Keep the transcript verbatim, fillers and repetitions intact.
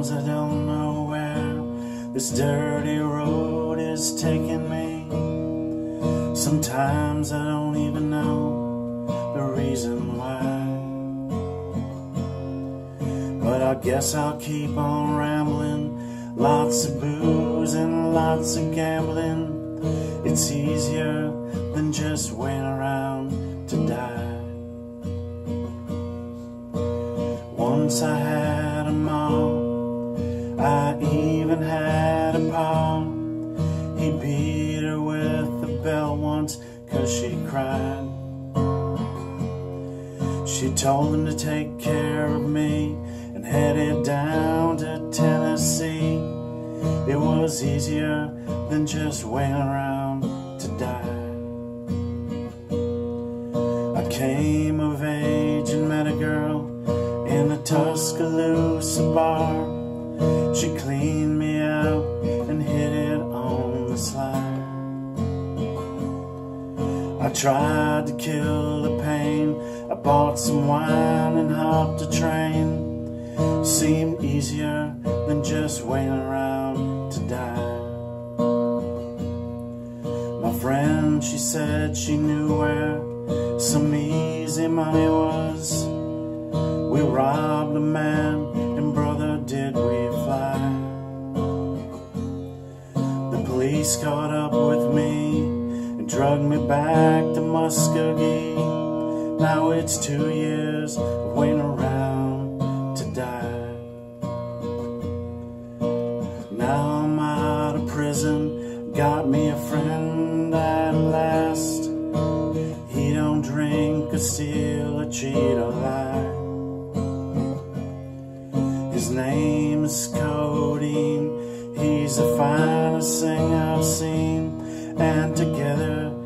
Sometimes I don't know where this dirty road is taking me. Sometimes I don't even know the reason why. But I guess I'll keep on rambling. Lots of booze and lots of gambling. It's easier than just waiting around to die. Once I had a mom, I even had a pa. He beat her with the belt once 'cause she cried. She told him to take care of me and headed down to Tennessee. It was easier than just waiting around to die. I came of age and met a girl in a Tuscaloosa bar. She cleaned me out and hit it on the slide. I tried to kill the pain. I bought some wine and hopped a train. Seemed easier than just waiting around to die. My friend, she said she knew where some easy money was. We robbed a man, and brother, did we fly. The police caught up with me and drugged me back to Muskogee. Now it's two years of waiting around to die. Now I'm out of prison, got me a friend at last. He don't drink or steal or cheat or lie. His name is Codeine. He's the finest thing I've seen, and together